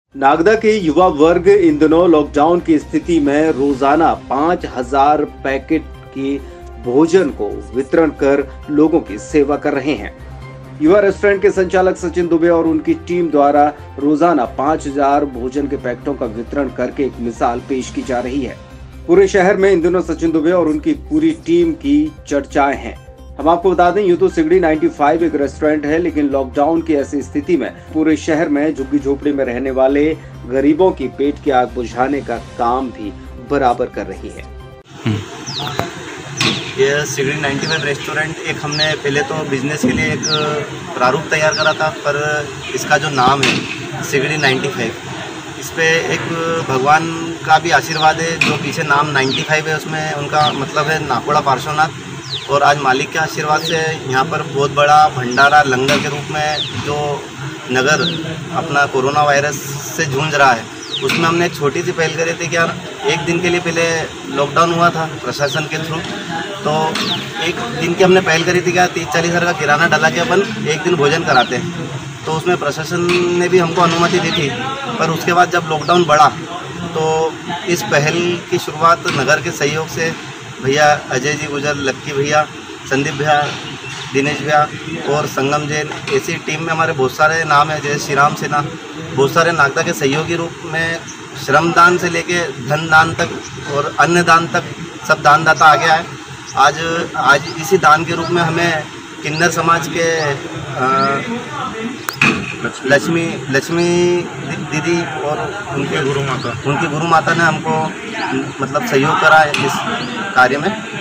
नागदा के युवा वर्ग इन दिनों लॉकडाउन की स्थिति में रोजाना 5000 पैकेट के भोजन को वितरण कर लोगों की सेवा कर रहे हैं। युवा रेस्टोरेंट के संचालक सचिन दुबे और उनकी टीम द्वारा रोजाना 5000 भोजन के पैकेटों का वितरण करके एक मिसाल पेश की जा रही है। पूरे शहर में इन दिनों सचिन दुबे और उनकी पूरी टीम की चर्चाएं हैं। हम आपको बता दें, यूं तो सिगड़ी 95 एक रेस्टोरेंट है, लेकिन लॉकडाउन की ऐसी स्थिति में पूरे शहर में झुग्गी झोपड़ी में रहने वाले गरीबों की पेट की आग बुझाने का काम भी बराबर कर रही है। ये सिगड़ी 95 रेस्टोरेंट एक हमने पहले तो बिजनेस के लिए एक प्रारूप तैयार करा था, पर इसका जो नाम है सिगड़ी 95, इस पे एक भगवान का भी आशीर्वाद है। जो पीछे नाम 95 है उसमें उनका मतलब है नाकोड़ा पार्श्वनाथ, और आज मालिक के आशीर्वाद से यहाँ पर बहुत बड़ा भंडारा लंगर के रूप में जो नगर अपना कोरोना वायरस से जूझ रहा है, उसमें हमने एक छोटी सी पहल करी थी कि यार एक दिन के लिए पहले लॉकडाउन हुआ था प्रशासन के थ्रू, तो एक दिन की हमने पहल करी थी कि 30-40 हज़ार का किराना डाला के अपन एक दिन भोजन कराते हैं। तो उसमें प्रशासन ने भी हमको अनुमति दी थी, पर उसके बाद जब लॉकडाउन बढ़ा तो इस पहल की शुरुआत नगर के सहयोग से भैया अजय जी गुजर, लक्की भैया, संदीप भैया, दिनेश भैया और संगम जैन, ऐसी टीम में हमारे बहुत सारे नाम है, जैसे श्री राम सेना, बहुत सारे नागदा के सहयोगी रूप में श्रमदान से लेके धन दान तक और अन्य दान तक सब दानदाता आगे आए। आज इसी दान के रूप में हमें किन्नर समाज के लक्ष्मी दीदी और उनके गुरु माता ने हमको मतलब सहयोग करा इस कार्य में।